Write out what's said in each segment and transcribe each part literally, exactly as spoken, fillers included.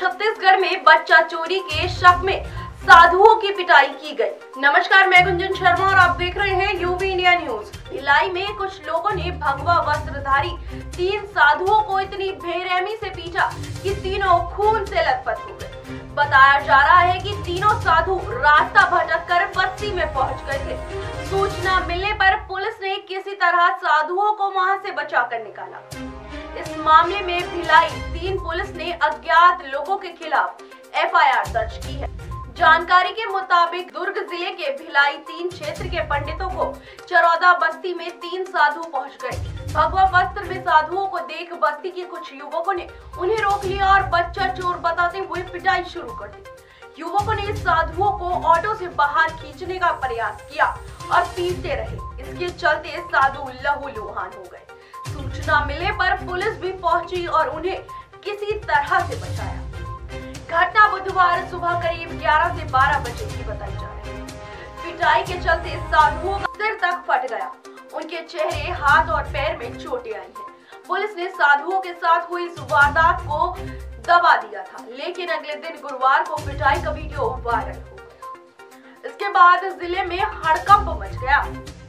छत्तीसगढ़ में बच्चा चोरी के शक में साधुओं की पिटाई की गई। नमस्कार, मैं गुंजन शर्मा और आप देख रहे हैं यूवी इंडिया न्यूज। भिलाई में कुछ लोगों ने भगवा वस्त्रधारी तीन साधुओं को इतनी बेरहमी से पीटा कि तीनों खून से लथपथ हो गए। बताया जा रहा है कि तीनों साधु रास्ता भटक कर बस्ती में पहुंच गए थे। सूचना मिलने पर पुलिस ने किसी तरह साधुओं को वहां से बचाकर निकाला। इस मामले में भिलाई तीन पुलिस ने अज्ञात लोगों के खिलाफ एफ आई आर दर्ज की है। जानकारी के मुताबिक दुर्ग जिले के भिलाई तीन क्षेत्र के पंडितों को चरौदा बस्ती में तीन साधु पहुंच गए। भगवा वस्त्र में साधुओं को देख बस्ती के कुछ युवकों ने उन्हें रोक लिया और बच्चा चोर बताते हुए पिटाई शुरू कर दी। युवकों ने साधुओं को ऑटो से बाहर खींचने का प्रयास किया और पीटते रहे। इसके चलते साधु लहूलुहान हो गए। सूचना मिलने पर पुलिस भी पहुंची और उन्हें किसी तरह से बचाया। घटना बुधवार सुबह करीब ग्यारह से बारह बजे की बताई जा रही है। पिटाई के चलते साधुओं का सिर तक फट गया। उनके चेहरे, हाथ और पैर में चोटें आई हैं। पुलिस ने साधुओं के साथ हुई इस वारदात को दबा दिया था, लेकिन अगले दिन गुरुवार को पिटाई का वीडियो वायरल हो गया। इसके बाद जिले में हड़कंप मच गया।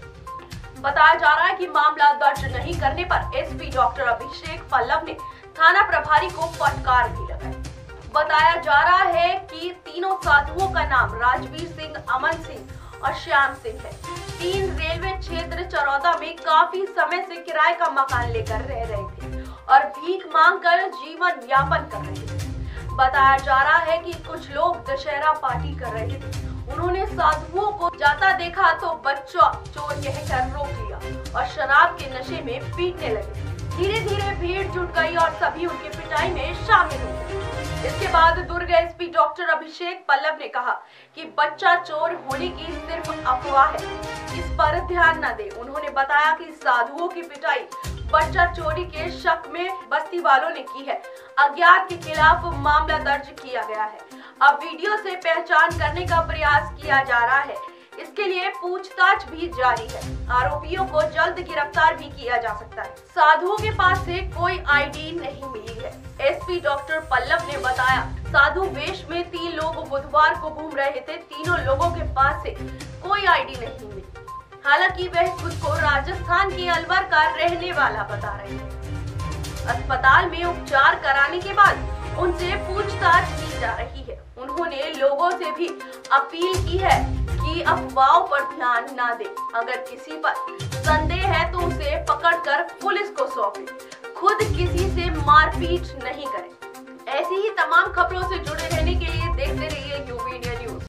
बताया जा रहा है कि मामला दर्ज नहीं करने पर S P doctor Abhishek Pallav ने थाना प्रभारी को फटकार भी लगाई। बताया जा रहा है कि तीनों साधुओं का नाम राजवीर सिंह, अमन सिंह और श्याम सिंह है। तीन रेलवे क्षेत्र चरौदा में काफी समय से किराए का मकान लेकर रह रहे थे और भीख मांगकर जीवन यापन कर रहे थे। बताया जा रहा है कि कुछ लोग दशहरा पार्टी कर रहे थे। उन्होंने साधुओं को जाता देखा तो बच्चा चोर कहकर रोक लिया और शराब के नशे में पीटने लगे। धीरे धीरे भीड़ जुट गई और सभी उनकी पिटाई में शामिल हो गए। इसके बाद Durg S P doctor Abhishek Pallav ने कहा कि बच्चा चोर होने की सिर्फ अफवाह है, इस पर ध्यान न दें। उन्होंने बताया कि साधुओं की पिटाई बच्चा चोरी के शक में बस्ती वालों ने की है। अज्ञात के खिलाफ मामला दर्ज किया गया है। अब वीडियो से पहचान करने का प्रयास किया जा रहा है। इसके लिए पूछताछ भी जारी है। आरोपियों को जल्द गिरफ्तार भी किया जा सकता है। साधुओं के पास से कोई आईडी नहीं मिली है। एस पी डॉक्टर पल्लव ने बताया, साधु वेश में तीन लोग बुधवार को घूम रहे थे। तीनों लोगों के पास से कोई आईडी नहीं मिली। हालांकि वह खुद को राजस्थान के अलवर का रहने वाला बता रहे हैं। अस्पताल में उपचार कराने के बाद उनसे पूछताछ की जा रही है। उन्होंने लोगों से भी अपील की है कि अफवाहों पर ध्यान न दें। अगर किसी पर संदेह है तो उसे पकड़कर पुलिस को सौंपे। खुद किसी से मारपीट नहीं करें। ऐसी ही तमाम खबरों से जुड़े रहने के लिए देखते रहिए यूवी इंडिया न्यूज।